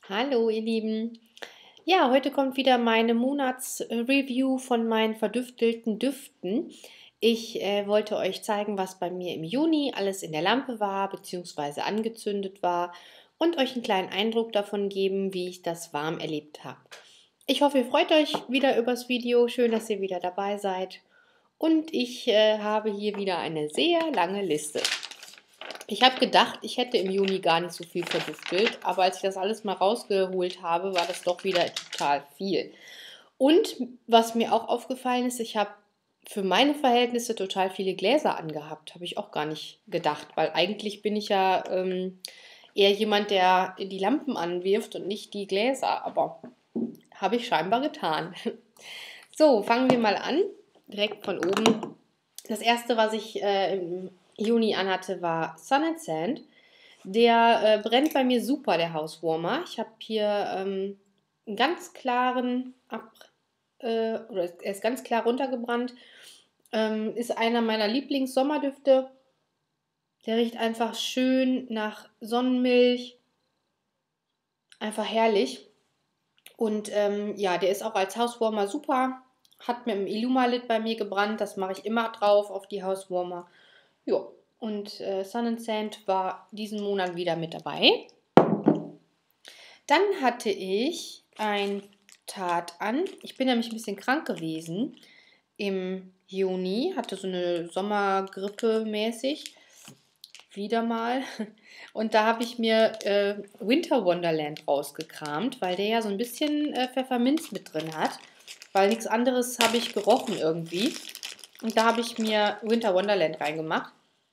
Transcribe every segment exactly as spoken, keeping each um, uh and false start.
Hallo, ihr Lieben. Ja, heute kommt wieder meine Monatsreview von meinen verdüftelten Düften. Ich äh, wollte euch zeigen, was bei mir im Juni alles in der Lampe war bzw. angezündet war und euch einen kleinen Eindruck davon geben, wie ich das warm erlebt habe. Ich hoffe, ihr freut euch wieder übers Video. Schön, dass ihr wieder dabei seid. Und ich äh, habe hier wieder eine sehr lange Liste. Ich habe gedacht, ich hätte im Juni gar nicht so viel verdüftelt, aber als ich das alles mal rausgeholt habe, war das doch wieder total viel. Und was mir auch aufgefallen ist, ich habe für meine Verhältnisse total viele Gläser angehabt. Habe ich auch gar nicht gedacht, weil eigentlich bin ich ja ähm, eher jemand, der die Lampen anwirft und nicht die Gläser. Aber habe ich scheinbar getan. So, fangen wir mal an. Direkt von oben. Das erste, was ich äh, im Juni anhatte, war Sun and Sand. Der äh, brennt bei mir super, der Hauswarmer. Ich habe hier ähm, einen ganz klaren Ab äh, oder er ist ganz klar runtergebrannt. Ähm, ist einer meiner Lieblings-Sommerdüfte. Der riecht einfach schön nach Sonnenmilch. Einfach herrlich. Und ähm, ja, der ist auch als Hauswarmer super. Hat mit dem Illumalit bei mir gebrannt. Das mache ich immer drauf auf die Hauswarmer. Ja, und äh, Sun and Sand war diesen Monat wieder mit dabei. Dann hatte ich ein Tat an. Ich bin nämlich ein bisschen krank gewesen im Juni. Hatte so eine Sommergrippe mäßig. Wieder mal. Und da habe ich mir äh, Winter Wonderland rausgekramt, weil der ja so ein bisschen äh, Pfefferminz mit drin hat. Weil nichts anderes habe ich gerochen irgendwie. Und da habe ich mir Winter Wonderland reingemacht.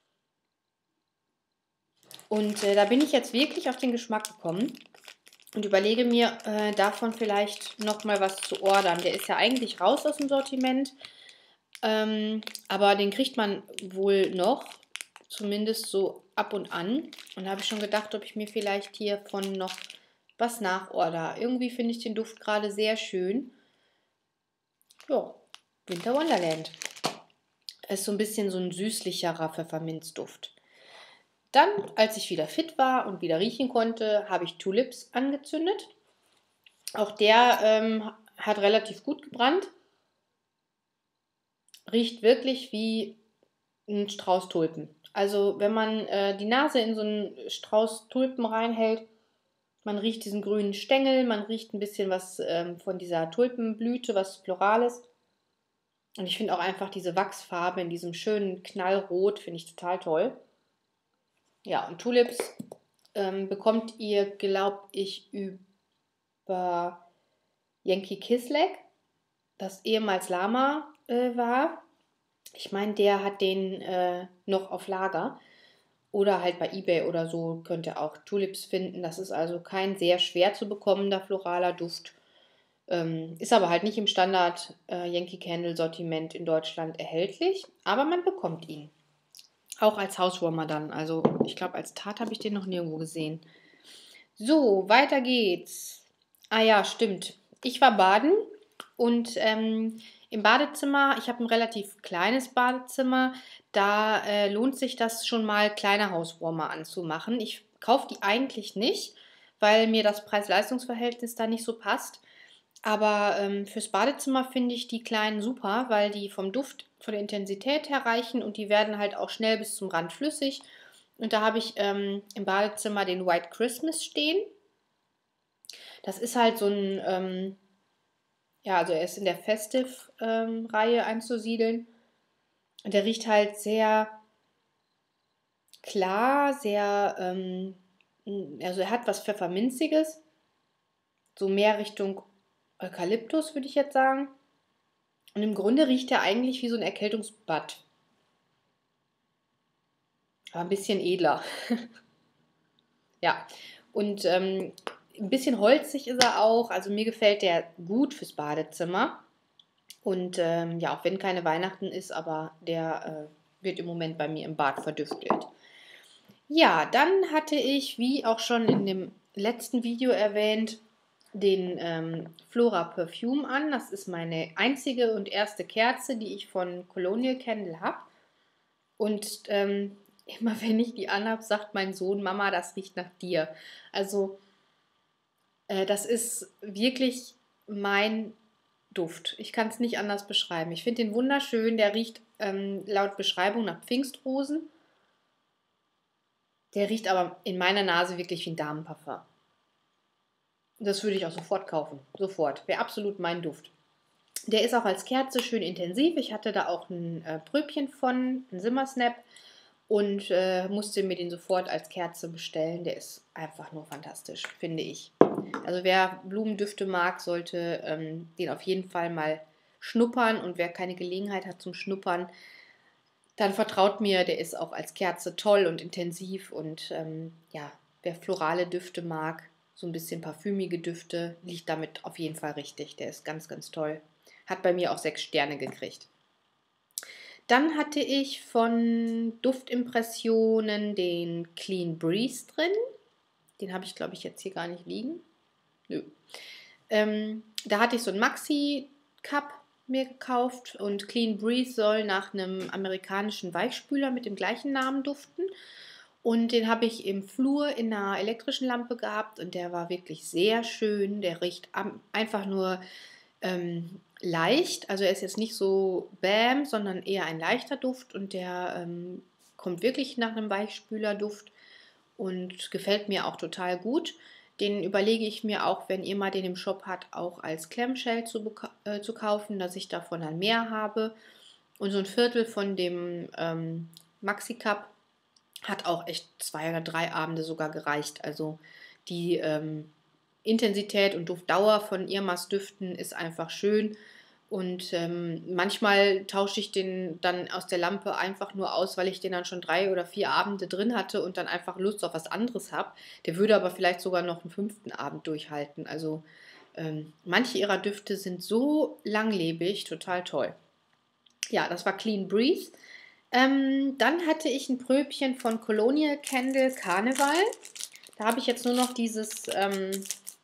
Und äh, da bin ich jetzt wirklich auf den Geschmack gekommen und überlege mir, äh, davon vielleicht nochmal was zu ordern. Der ist ja eigentlich raus aus dem Sortiment, ähm, aber den kriegt man wohl noch, zumindest so ab und an. Und da habe ich schon gedacht, ob ich mir vielleicht hiervon noch was nachorder. Irgendwie finde ich den Duft gerade sehr schön. Ja, Winter Wonderland. Ist so ein bisschen so ein süßlicherer Pfefferminzduft. Dann, als ich wieder fit war und wieder riechen konnte, habe ich Tulips angezündet. Auch der ähm, hat relativ gut gebrannt. Riecht wirklich wie ein Strauß Tulpen. Also wenn man äh, die Nase in so einen Strauß Tulpen reinhält, man riecht diesen grünen Stängel, man riecht ein bisschen was ähm, von dieser Tulpenblüte, was Florales. Und ich finde auch einfach diese Wachsfarbe in diesem schönen Knallrot, finde ich total toll. Ja, und Tulips ähm, bekommt ihr, glaube ich, über Yankee Kisleck, das ehemals Lama äh, war. Ich meine, der hat den äh, noch auf Lager. Oder halt bei eBay oder so könnt ihr auch Tulips finden. Das ist also kein sehr schwer zu bekommender floraler Duft. Ähm, ist aber halt nicht im Standard äh, Yankee Candle Sortiment in Deutschland erhältlich. Aber man bekommt ihn. Auch als Hauswarmer dann. Also ich glaube, als Tat habe ich den noch nirgendwo gesehen. So, weiter geht's. Ah ja, stimmt. Ich war baden und ähm, im Badezimmer, ich habe ein relativ kleines Badezimmer, da äh, lohnt sich das schon mal, kleine Hauswarmer anzumachen. Ich kaufe die eigentlich nicht, weil mir das Preis-Leistungs-Verhältnis da nicht so passt. Aber ähm, fürs Badezimmer finde ich die kleinen super, weil die vom Duft, von der Intensität her reichen und die werden halt auch schnell bis zum Rand flüssig. Und da habe ich ähm, im Badezimmer den White Christmas stehen. Das ist halt so ein, ähm, ja, also er ist in der Festive-Reihe ähm, einzusiedeln. Und der riecht halt sehr klar, sehr, ähm, also er hat was Pfefferminziges. So mehr Richtung Eukalyptus, würde ich jetzt sagen. Und im Grunde riecht er eigentlich wie so ein Erkältungsbad. Aber ein bisschen edler. Ja, und ähm, ein bisschen holzig ist er auch. Also mir gefällt der gut fürs Badezimmer. Und ähm, ja, auch wenn keine Weihnachten ist, aber der äh, wird im Moment bei mir im Bad verdüftelt. Ja, dann hatte ich, wie auch schon in dem letzten Video erwähnt, den ähm, Flora Perfume an. Das ist meine einzige und erste Kerze, die ich von Colonial Candle habe. Und ähm, immer wenn ich die anhabe, sagt mein Sohn, Mama, das riecht nach dir. Also Äh, das ist wirklich mein Duft. Ich kann es nicht anders beschreiben. Ich finde den wunderschön. Der riecht ähm, laut Beschreibung nach Pfingstrosen. Der riecht aber in meiner Nase wirklich wie ein Damenparfum. Das würde ich auch sofort kaufen. Sofort. Wäre absolut mein Duft. Der ist auch als Kerze schön intensiv. Ich hatte da auch ein äh, Pröbchen von, ein Simmersnap und äh, musste mir den sofort als Kerze bestellen. Der ist einfach nur fantastisch, finde ich. Also wer Blumendüfte mag, sollte ähm, den auf jeden Fall mal schnuppern und wer keine Gelegenheit hat zum Schnuppern, dann vertraut mir, der ist auch als Kerze toll und intensiv und ähm, ja, wer florale Düfte mag, so ein bisschen parfümige Düfte, liegt damit auf jeden Fall richtig. Der ist ganz, ganz toll. Hat bei mir auch sechs Sterne gekriegt. Dann hatte ich von Duftimpressionen den Clean Breeze drin. Den habe ich, glaube ich, jetzt hier gar nicht liegen. Nö. Ähm, da hatte ich so einen Maxi-Cup mir gekauft und Clean Breeze soll nach einem amerikanischen Weichspüler mit dem gleichen Namen duften. Und den habe ich im Flur in einer elektrischen Lampe gehabt und der war wirklich sehr schön. Der riecht einfach nur ähm, leicht. Also er ist jetzt nicht so bäm, sondern eher ein leichter Duft und der ähm, kommt wirklich nach einem Weichspüler-Duft und gefällt mir auch total gut. Den überlege ich mir auch, wenn ihr mal den im Shop habt, auch als Clamshell zu, äh, zu kaufen, dass ich davon dann mehr habe. Und so ein Viertel von dem ähm, Maxi Cup hat auch echt zwei oder drei Abende sogar gereicht. Also die ähm, Intensität und Duftdauer von Irmas Düften ist einfach schön. Und ähm, manchmal tausche ich den dann aus der Lampe einfach nur aus, weil ich den dann schon drei oder vier Abende drin hatte und dann einfach Lust auf was anderes habe. Der würde aber vielleicht sogar noch einen fünften Abend durchhalten. Also ähm, manche ihrer Düfte sind so langlebig, total toll. Ja, das war Clean Breeze. Ähm, dann hatte ich ein Pröbchen von Colonial Candle Karneval. Da habe ich jetzt nur noch dieses ähm,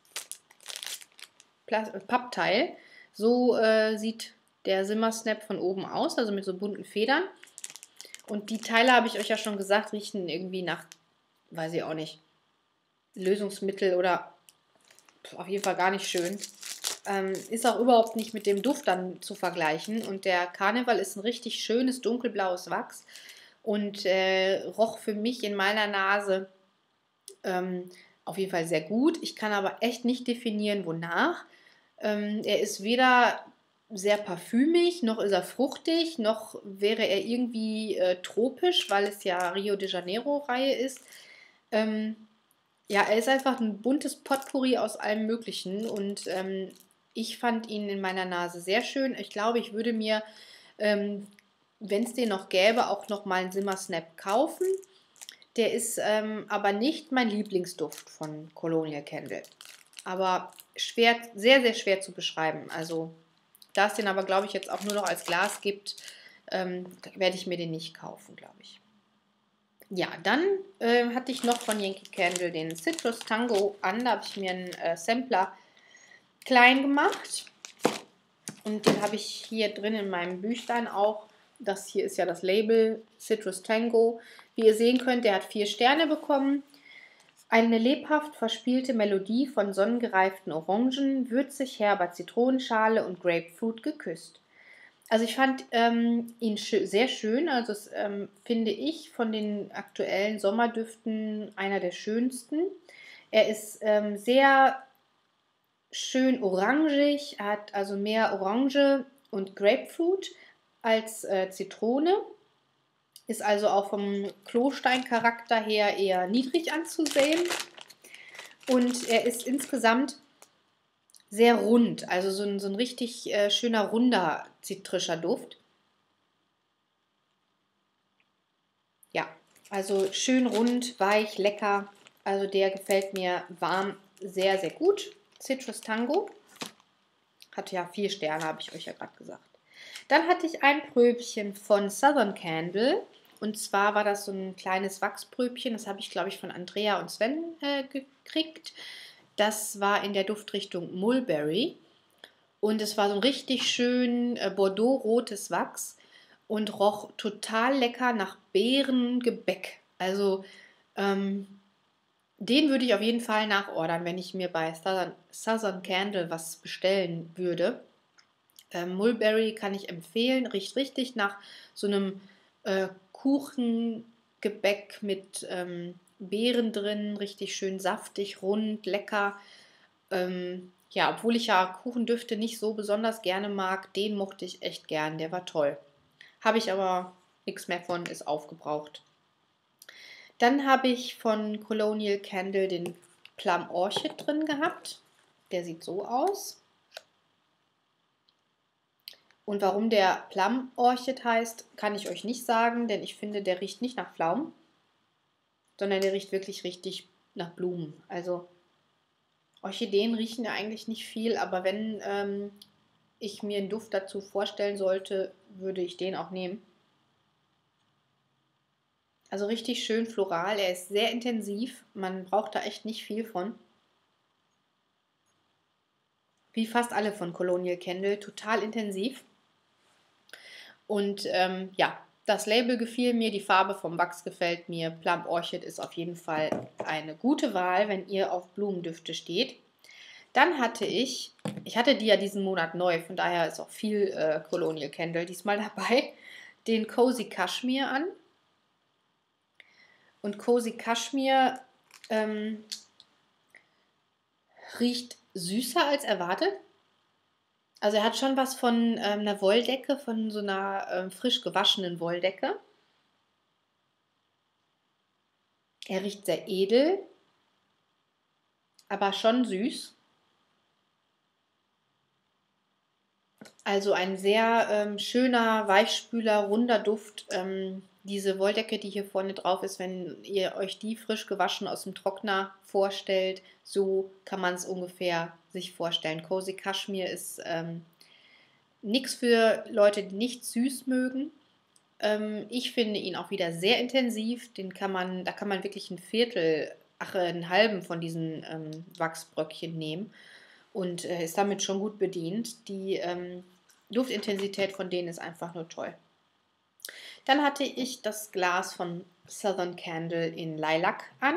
Pappteil. So äh, sieht der Simmersnap von oben aus, also mit so bunten Federn. Und die Teile, habe ich euch ja schon gesagt, riechen irgendwie nach, weiß ich auch nicht, Lösungsmittel oder auf jeden Fall gar nicht schön. Ähm, ist auch überhaupt nicht mit dem Duft dann zu vergleichen. Und der Karneval ist ein richtig schönes dunkelblaues Wachs und äh, roch für mich in meiner Nase ähm, auf jeden Fall sehr gut. Ich kann aber echt nicht definieren, wonach. Ähm, er ist weder sehr parfümig, noch ist er fruchtig, noch wäre er irgendwie äh, tropisch, weil es ja Rio de Janeiro-Reihe ist. Ähm, ja, er ist einfach ein buntes Potpourri aus allem Möglichen und ähm, ich fand ihn in meiner Nase sehr schön. Ich glaube, ich würde mir, ähm, wenn es den noch gäbe, auch noch mal einen Simmersnap kaufen. Der ist ähm, aber nicht mein Lieblingsduft von Colonial Candle. Aber schwer, sehr, sehr schwer zu beschreiben. Also, da es den aber, glaube ich, jetzt auch nur noch als Glas gibt, ähm, werde ich mir den nicht kaufen, glaube ich. Ja, dann äh, hatte ich noch von Yankee Candle den Citrus Tango an. Da habe ich mir einen äh, Sampler klein gemacht. Und den habe ich hier drin in meinem Büchlein auch. Das hier ist ja das Label Citrus Tango. Wie ihr sehen könnt, der hat vier Sterne bekommen. Eine lebhaft verspielte Melodie von sonnengereiften Orangen, würzig herber Zitronenschale und Grapefruit geküsst. Also ich fand ähm, ihn sch sehr schön. Also es, ähm, finde ich von den aktuellen Sommerdüften einer der schönsten. Er ist ähm, sehr schön orangig, hat also mehr Orange und Grapefruit als äh, Zitrone. Ist also auch vom Klosteincharakter her eher niedrig anzusehen. Und er ist insgesamt sehr rund, also so ein, so ein richtig äh, schöner, runder, zitrischer Duft. Ja, also schön rund, weich, lecker. Also der gefällt mir warm sehr, sehr gut. Citrus Tango. Hat ja vier Sterne, habe ich euch ja gerade gesagt. Dann hatte ich ein Pröbchen von Southern Candle. Und zwar war das so ein kleines Wachspröbchen. Das habe ich, glaube ich, von Andrea und Sven äh, gekriegt. Das war in der Duftrichtung Mulberry. Und es war so ein richtig schön äh, Bordeaux-rotes Wachs und roch total lecker nach Beerengebäck. Also ähm, Den würde ich auf jeden Fall nachordern, wenn ich mir bei Southern, Southern Candle was bestellen würde. Ähm, Mulberry kann ich empfehlen, riecht richtig nach so einem äh, Kuchengebäck mit ähm, Beeren drin, richtig schön saftig, rund, lecker. Ähm, ja, obwohl ich ja Kuchendüfte nicht so besonders gerne mag, den mochte ich echt gern, der war toll. Habe ich aber nichts mehr von, ist aufgebraucht. Dann habe ich von Colonial Candle den Plum Orchid drin gehabt. Der sieht so aus. Und warum der Plum Orchid heißt, kann ich euch nicht sagen, denn ich finde, der riecht nicht nach Pflaumen, sondern der riecht wirklich richtig nach Blumen. Also Orchideen riechen ja eigentlich nicht viel, aber wenn ähm, ich mir einen Duft dazu vorstellen sollte, würde ich den auch nehmen. Also richtig schön floral, er ist sehr intensiv, man braucht da echt nicht viel von. Wie fast alle von Colonial Candle, total intensiv. Und ähm, ja, das Label gefiel mir, die Farbe vom Wachs gefällt mir. Plum Orchid ist auf jeden Fall eine gute Wahl, wenn ihr auf Blumendüfte steht. Dann hatte ich, ich hatte die ja diesen Monat neu, von daher ist auch viel äh, Colonial Candle diesmal dabei, den Cozy Cashmere an. Und Cozy Cashmere ähm, riecht süßer als erwartet. Also er hat schon was von ähm, einer Wolldecke, von so einer ähm, frisch gewaschenen Wolldecke. Er riecht sehr edel, aber schon süß. Also ein sehr ähm, schöner, weichspüler, runder Duft. Ähm, diese Wolldecke, die hier vorne drauf ist, wenn ihr euch die frisch gewaschen aus dem Trockner vorstellt, so kann man es ungefähr sich vorstellen. Cozy Cashmere ist ähm, nichts für Leute, die nicht süß mögen. Ähm, ich finde ihn auch wieder sehr intensiv. Den kann man, da kann man wirklich ein Viertel, ach, einen halben von diesen ähm, Wachsbröckchen nehmen und äh, ist damit schon gut bedient. Die ähm, Duftintensität von denen ist einfach nur toll. Dann hatte ich das Glas von Southern Candle in Lilac an.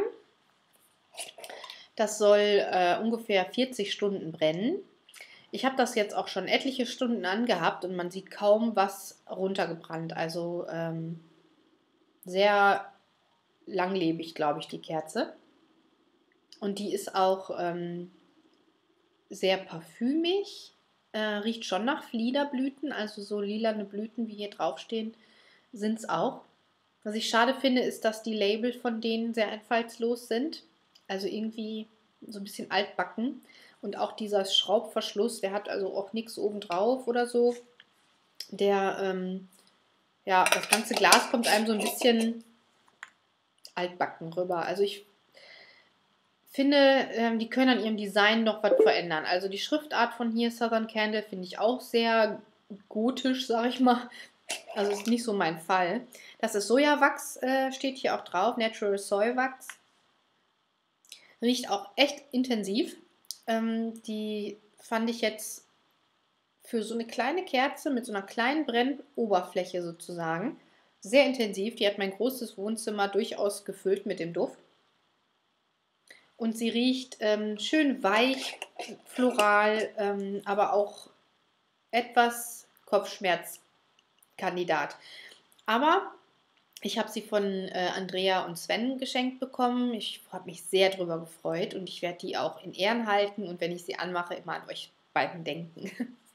Das soll äh, ungefähr vierzig Stunden brennen. Ich habe das jetzt auch schon etliche Stunden angehabt und man sieht kaum was runtergebrannt. Also ähm, sehr langlebig, glaube ich, die Kerze. Und die ist auch ähm, sehr parfümig, äh, riecht schon nach Fliederblüten, also so lilane Blüten, wie hier draufstehen, sind es auch. Was ich schade finde, ist, dass die Label von denen sehr einfallslos sind. Also irgendwie so ein bisschen altbacken. Und auch dieser Schraubverschluss, der hat also auch nichts obendrauf oder so. Der, ähm, ja, das ganze Glas kommt einem so ein bisschen altbacken rüber. Also ich finde, ähm, die können an ihrem Design noch was verändern. Also die Schriftart von hier, Southern Candle, finde ich auch sehr gotisch, sag ich mal. Also ist nicht so mein Fall. Das ist Sojawachs, äh, steht hier auch drauf, Natural Soy Wax. Riecht auch echt intensiv. Ähm, die fand ich jetzt für so eine kleine Kerze mit so einer kleinen Brennoberfläche sozusagen sehr intensiv. Die hat mein großes Wohnzimmer durchaus gefüllt mit dem Duft. Und sie riecht ähm, schön weich, floral, ähm, aber auch etwas Kopfschmerzkandidat. Aber ich habe sie von äh, Andrea und Sven geschenkt bekommen. Ich habe mich sehr darüber gefreut und ich werde die auch in Ehren halten und wenn ich sie anmache, immer an euch beiden denken.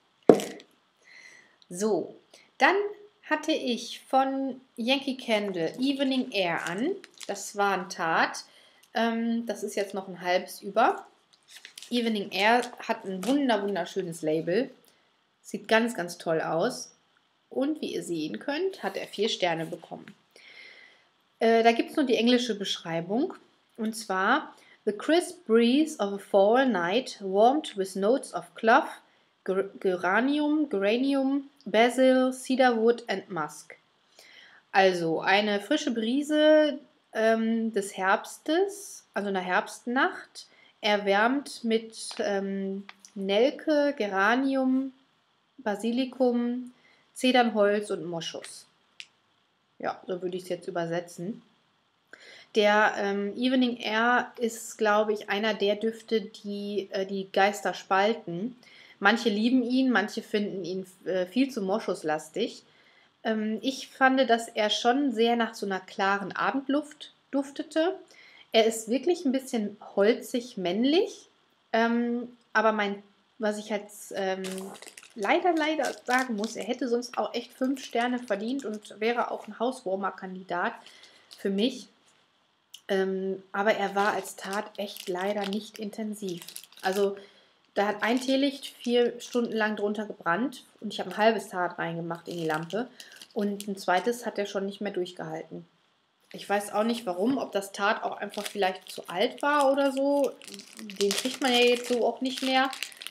So, dann hatte ich von Yankee Candle Evening Air an. Das war ein Tart. Ähm, das ist jetzt noch ein halbes über. Evening Air hat ein wunder wunderschönes Label. Sieht ganz, ganz toll aus. Und wie ihr sehen könnt, hat er vier Sterne bekommen. Äh, da gibt es nur die englische Beschreibung. Und zwar: The crisp breeze of a fall night, warmed with notes of clove, ger geranium, geranium, basil, cedarwood and musk. Also eine frische Brise ähm, des Herbstes, also einer Herbstnacht, erwärmt mit ähm, Nelke, Geranium, Basilikum, Zedernholz und Moschus. Ja, so würde ich es jetzt übersetzen. Der ähm, Evening Air ist, glaube ich, einer der Düfte, die äh, die Geister spalten. Manche lieben ihn, manche finden ihn äh, viel zu moschuslastig. Ähm, ich fand, dass er schon sehr nach so einer klaren Abendluft duftete. Er ist wirklich ein bisschen holzig männlich, ähm, aber mein, was ich jetzt ähm, leider, leider sagen muss, er hätte sonst auch echt fünf Sterne verdient und wäre auch ein Hauswarmer-Kandidat für mich. Ähm, aber er war als Tat echt leider nicht intensiv. Also da hat ein Teelicht vier Stunden lang drunter gebrannt und ich habe ein halbes Tat reingemacht in die Lampe und ein zweites hat er schon nicht mehr durchgehalten. Ich weiß auch nicht warum, ob das Tat auch einfach vielleicht zu alt war oder so. Den kriegt man ja jetzt so auch nicht mehr.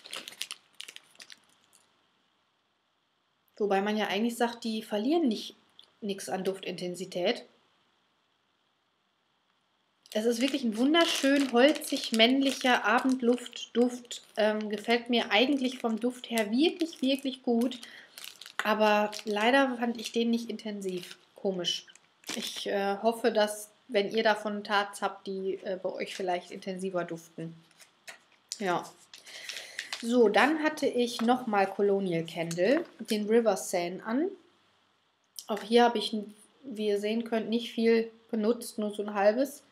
Wobei man ja eigentlich sagt, die verlieren nicht nichts an Duftintensität. Es ist wirklich ein wunderschön holzig männlicher Abendluftduft. Ähm, gefällt mir eigentlich vom Duft her wirklich, wirklich gut. Aber leider fand ich den nicht intensiv. Komisch. Ich äh, hoffe, dass, wenn ihr davon Tats habt, die äh, bei euch vielleicht intensiver duften. Ja. So, dann hatte ich nochmal Colonial Candle, den River Seine an. Auch hier habe ich, wie ihr sehen könnt, nicht viel benutzt, nur so ein halbes.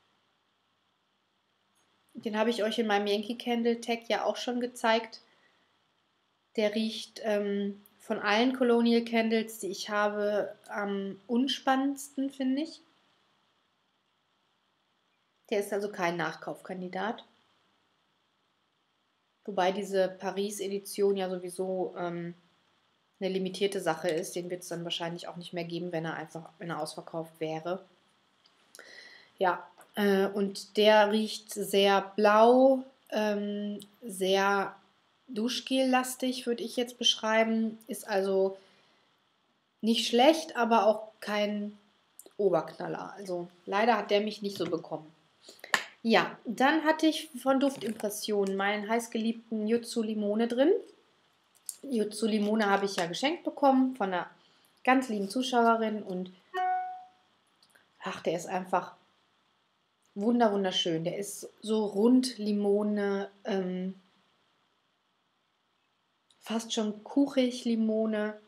Den habe ich euch in meinem Yankee Candle Tag ja auch schon gezeigt. Der riecht ähm, von allen Colonial Candles, die ich habe, am unspannendsten, finde ich. Der ist also kein Nachkaufkandidat. Wobei diese Paris-Edition ja sowieso ähm, eine limitierte Sache ist. Den wird es dann wahrscheinlich auch nicht mehr geben, wenn er einfach, wenn er ausverkauft wäre. Ja, äh, und der riecht sehr blau, ähm, sehr Duschgel-lastig, würde ich jetzt beschreiben. Ist also nicht schlecht, aber auch kein Oberknaller. Also leider hat der mich nicht so bekommen. Ja, dann hatte ich von Duftimpressionen meinen heißgeliebten Jutsu Limone drin. Jutsu Limone habe ich ja geschenkt bekommen von einer ganz lieben Zuschauerin und ach, der ist einfach wunder wunderschön. Der ist so rund Limone, ähm, fast schon kuchig Limone.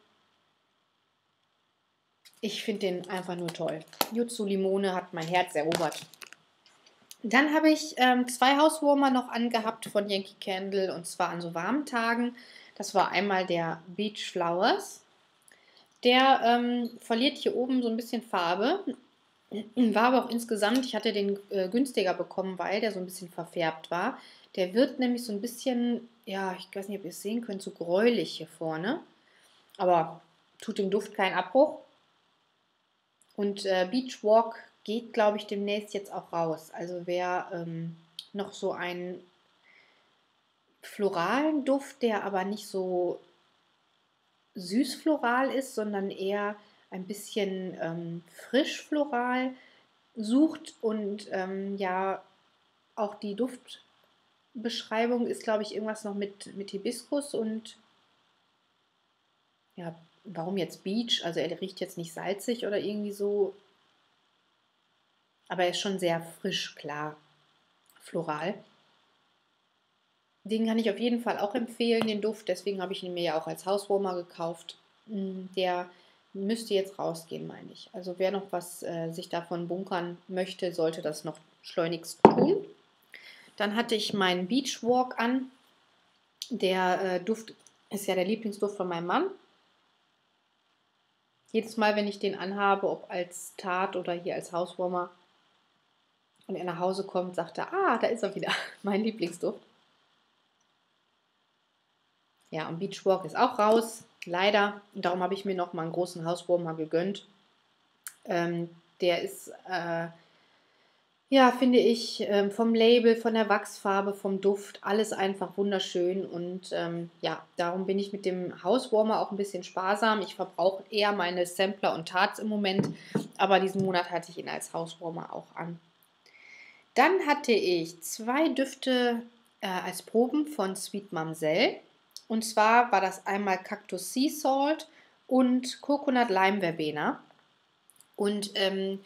Ich finde den einfach nur toll. Jutsu Limone hat mein Herz erobert. Dann habe ich ähm, zwei Hauswarmer noch angehabt von Yankee Candle und zwar an so warmen Tagen. Das war einmal der Beach Flowers. Der ähm, verliert hier oben so ein bisschen Farbe. War aber auch insgesamt, ich hatte den äh, günstiger bekommen, weil der so ein bisschen verfärbt war. Der wird nämlich so ein bisschen, ja, ich weiß nicht, ob ihr es sehen könnt, so gräulich hier vorne. Aber tut dem Duft keinen Abbruch. Und äh, Beach Walk geht, glaube ich, demnächst jetzt auch raus. Also wer ähm, noch so einen floralen Duft, der aber nicht so süß floral ist, sondern eher ein bisschen ähm, frisch floral sucht und ähm, ja, auch die Duftbeschreibung ist, glaube ich, irgendwas noch mit, mit Hibiskus und ja, warum jetzt Beach? Also er riecht jetzt nicht salzig oder irgendwie so, aber er ist schon sehr frisch, klar, floral. Den kann ich auf jeden Fall auch empfehlen, den Duft. Deswegen habe ich ihn mir ja auch als Hauswarmer gekauft. Der müsste jetzt rausgehen, meine ich. Also wer noch was äh, sich davon bunkern möchte, sollte das noch schleunigst tun. Dann hatte ich meinen Beach Walk an. Der äh, Duft ist ja der Lieblingsduft von meinem Mann. Jedes Mal, wenn ich den anhabe, ob als Tat oder hier als Hauswarmer, und er nach Hause kommt, sagt er, ah, da ist er wieder, mein Lieblingsduft. Ja, und Beach Walk ist auch raus, leider. Und darum habe ich mir noch mal einen großen Hauswarmer gegönnt. Ähm, der ist, äh, ja, finde ich, ähm, vom Label, von der Wachsfarbe, vom Duft, alles einfach wunderschön. Und ähm, ja, darum bin ich mit dem Hauswarmer auch ein bisschen sparsam. Ich verbrauche eher meine Sampler und Tarts im Moment. Aber diesen Monat hatte ich ihn als Hauswarmer auch an. Dann hatte ich zwei Düfte äh, als Proben von Sweet Mamselle. Und zwar war das einmal Cactus Sea Salt und Coconut Lime Verbena. Und ähm,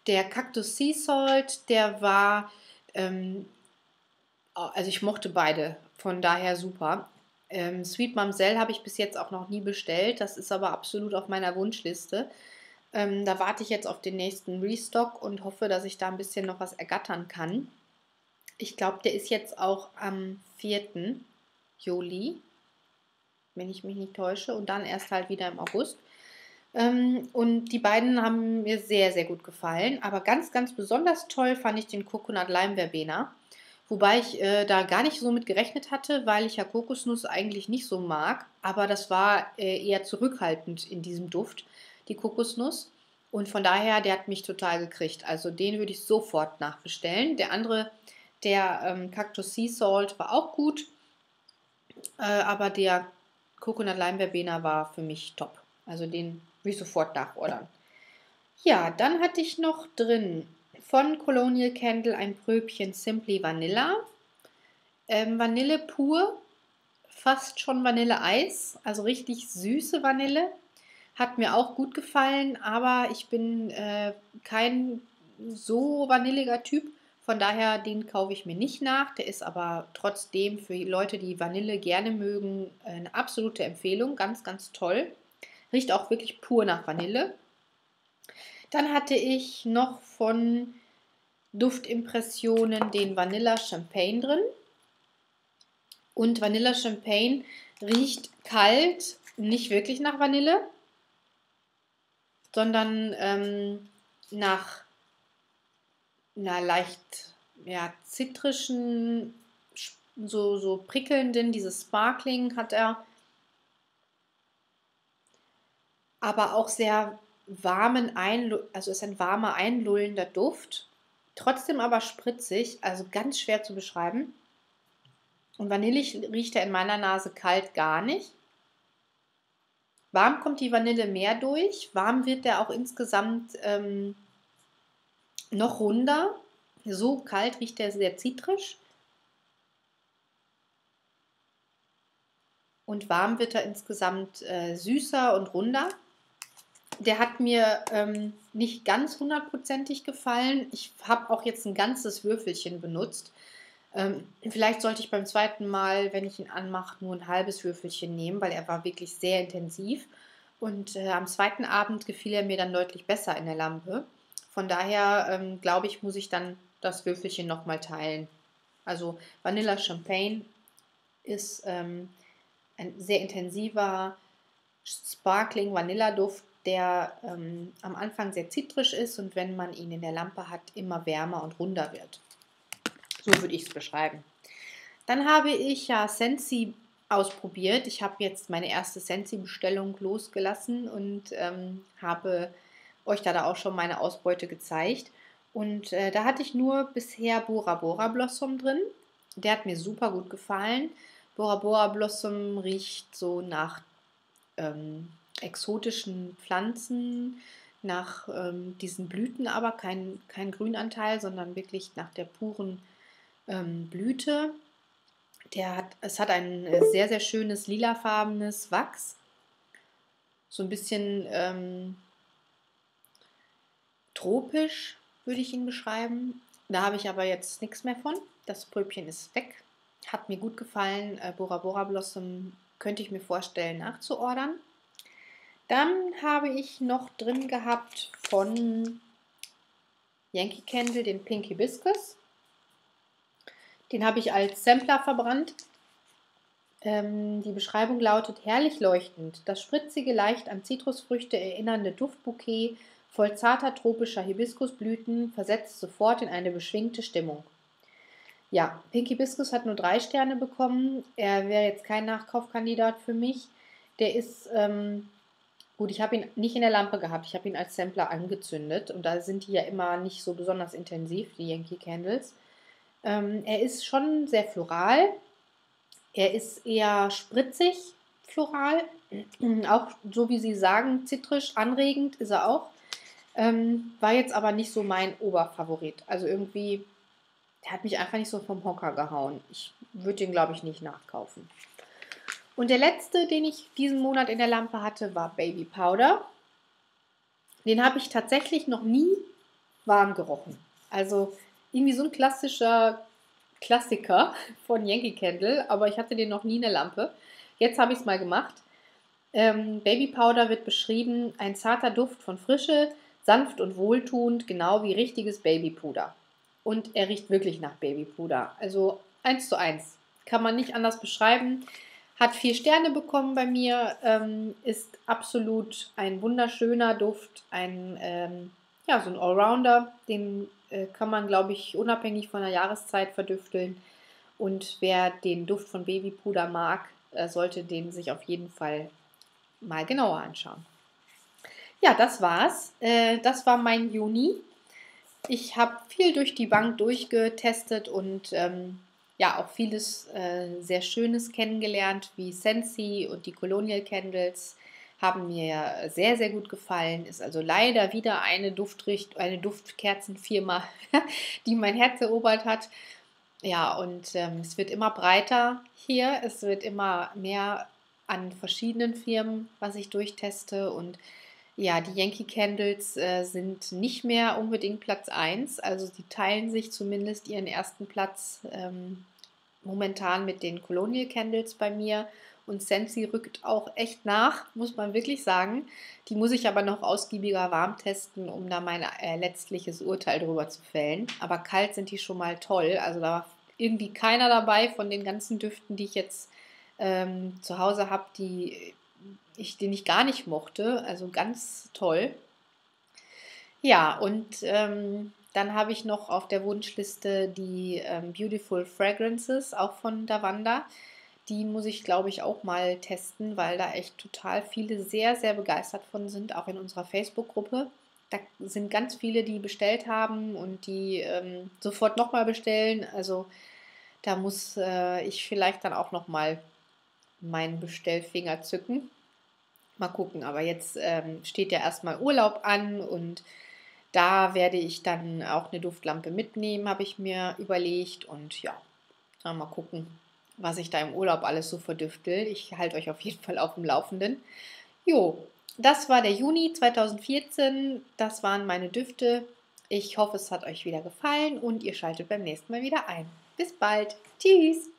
Der Cactus Sea Salt, der war, ähm, also ich mochte beide, von daher super. Ähm, Sweet Mamselle habe ich bis jetzt auch noch nie bestellt, das ist aber absolut auf meiner Wunschliste. Ähm, da warte ich jetzt auf den nächsten Restock und hoffe, dass ich da ein bisschen noch was ergattern kann. Ich glaube, der ist jetzt auch am vierten Juli, wenn ich mich nicht täusche, und dann erst halt wieder im August. Ähm, und die beiden haben mir sehr, sehr gut gefallen. Aber ganz, ganz besonders toll fand ich den Coconut Lime Verbena. Wobei ich äh, da gar nicht so mit gerechnet hatte, weil ich ja Kokosnuss eigentlich nicht so mag. Aber das war äh, eher zurückhaltend in diesem Duft, die Kokosnuss. Und von daher, der hat mich total gekriegt. Also den würde ich sofort nachbestellen. Der andere, der ähm, Cactus Sea Salt, war auch gut. Äh, aber der Coconut Lime Verbena war für mich top. Also den will ich sofort nachordern. Ja, dann hatte ich noch drin von Colonial Candle ein Pröbchen Simply Vanilla. Ähm, Vanille pur, fast schon Vanilleeis, also richtig süße Vanille. Hat mir auch gut gefallen, aber ich bin äh, kein so vanilliger Typ. Von daher, den kaufe ich mir nicht nach. Der ist aber trotzdem für Leute, die Vanille gerne mögen, eine absolute Empfehlung. Ganz, ganz toll. Riecht auch wirklich pur nach Vanille. Dann hatte ich noch von Duftimpressionen den Vanilla Champagne drin. Und Vanilla Champagne riecht kalt, nicht wirklich nach Vanille, sondern ähm, nach einer leicht ja, zitrischen, so, so prickelnden, dieses Sparkling hat er, aber auch sehr warmen, Einlu also ist ein warmer, einlullender Duft, trotzdem aber spritzig, also ganz schwer zu beschreiben. Und vanillig riecht er in meiner Nase kalt gar nicht. Warm kommt die Vanille mehr durch, warm wird er auch insgesamt ähm, noch runder. So kalt riecht er sehr zitrisch. Und warm wird er insgesamt äh, süßer und runder. Der hat mir ähm, nicht ganz hundertprozentig gefallen. Ich habe auch jetzt ein ganzes Würfelchen benutzt. Ähm, vielleicht sollte ich beim zweiten Mal, wenn ich ihn anmache, nur ein halbes Würfelchen nehmen, weil er war wirklich sehr intensiv. Und äh, am zweiten Abend gefiel er mir dann deutlich besser in der Lampe. Von daher ähm, glaube ich, muss ich dann das Würfelchen nochmal teilen. Also Vanilla Champagne ist ähm, ein sehr intensiver Sparkling Vanilla-Duft, der ähm, am Anfang sehr zitrisch ist und wenn man ihn in der Lampe hat, immer wärmer und runder wird. So würde ich es beschreiben. Dann habe ich ja Scentsy ausprobiert. Ich habe jetzt meine erste Scentsy-Bestellung losgelassen und ähm, habe euch da, da auch schon meine Ausbeute gezeigt. Und äh, da hatte ich nur bisher Bora Bora Blossom drin. Der hat mir super gut gefallen. Bora Bora Blossom riecht so nach ähm, exotischen Pflanzen, nach ähm, diesen Blüten, aber kein, kein Grünanteil, sondern wirklich nach der puren ähm, Blüte. Der hat, es hat ein sehr, sehr schönes lilafarbenes Wachs. So ein bisschen ähm, tropisch würde ich ihn beschreiben. Da habe ich aber jetzt nichts mehr von. Das Pröbchen ist weg. Hat mir gut gefallen. Äh, Bora Bora Blossom könnte ich mir vorstellen nachzuordern. Dann habe ich noch drin gehabt von Yankee Candle den Pink Hibiscus. Den habe ich als Sampler verbrannt. Ähm, die Beschreibung lautet: herrlich leuchtend, das spritzige, leicht an Zitrusfrüchte erinnernde Duftbouquet voll zarter tropischer Hibiskusblüten versetzt sofort in eine beschwingte Stimmung. Ja, Pink Hibiscus hat nur drei Sterne bekommen. Er wäre jetzt kein Nachkaufkandidat für mich. Der ist, ähm, gut, ich habe ihn nicht in der Lampe gehabt. Ich habe ihn als Sampler angezündet. Und da sind die ja immer nicht so besonders intensiv, die Yankee Candles. Ähm, er ist schon sehr floral. Er ist eher spritzig, floral. Auch so wie Sie sagen, zitrisch, anregend ist er auch. Ähm, war jetzt aber nicht so mein Oberfavorit. Also irgendwie, der hat mich einfach nicht so vom Hocker gehauen. Ich würde den, glaube ich, nicht nachkaufen. Und der letzte, den ich diesen Monat in der Lampe hatte, war Baby Powder. Den habe ich tatsächlich noch nie warm gerochen. Also irgendwie so ein klassischer Klassiker von Yankee Candle, aber ich hatte den noch nie in der Lampe. Jetzt habe ich es mal gemacht. Ähm, Baby Powder wird beschrieben, ein zarter Duft von Frische, sanft und wohltuend, genau wie richtiges Babypuder. Und er riecht wirklich nach Babypuder. Also eins zu eins. Kann man nicht anders beschreiben. Hat vier Sterne bekommen bei mir, ähm, ist absolut ein wunderschöner Duft, ein, ähm, ja, so ein Allrounder. Den äh, kann man, glaube ich, unabhängig von der Jahreszeit verdüfteln. Und wer den Duft von Babypuder mag, äh, sollte den sich auf jeden Fall mal genauer anschauen. Ja, das war's. Äh, das war mein Juni. Ich habe viel durch die Bank durchgetestet und ähm, ja, auch vieles äh, sehr Schönes kennengelernt, wie Scentsy und die Colonial Candles haben mir sehr, sehr gut gefallen. Ist also leider wieder eine Duftricht, eine Duftkerzenfirma, die mein Herz erobert hat. Ja, und ähm, es wird immer breiter hier. Es wird immer mehr an verschiedenen Firmen, was ich durchteste. Und ja, die Yankee Candles äh, sind nicht mehr unbedingt Platz eins. Also sie teilen sich zumindest ihren ersten Platz ähm, momentan mit den Colonial Candles bei mir. Und Scentsy rückt auch echt nach, muss man wirklich sagen. Die muss ich aber noch ausgiebiger warm testen, um da mein äh, letztliches Urteil drüber zu fällen. Aber kalt sind die schon mal toll. Also da war irgendwie keiner dabei von den ganzen Düften, die ich jetzt ähm, zu Hause habe, die ich, den ich gar nicht mochte. Also ganz toll. Ja, und ähm, dann habe ich noch auf der Wunschliste die ähm, Beautiful Fragrances, auch von Davanda. Die muss ich, glaube ich, auch mal testen, weil da echt total viele sehr, sehr begeistert von sind, auch in unserer Facebook-Gruppe. Da sind ganz viele, die bestellt haben und die ähm, sofort nochmal bestellen. Also da muss äh, ich vielleicht dann auch nochmal meinen Bestellfinger zücken. Mal gucken, aber jetzt ähm, steht ja erstmal Urlaub an und da werde ich dann auch eine Duftlampe mitnehmen, habe ich mir überlegt. Und ja, mal gucken, was ich da im Urlaub alles so verdüftel. Ich halte euch auf jeden Fall auf dem Laufenden. Jo, das war der Juni zweitausendvierzehn. Das waren meine Düfte. Ich hoffe, es hat euch wieder gefallen und ihr schaltet beim nächsten Mal wieder ein. Bis bald. Tschüss.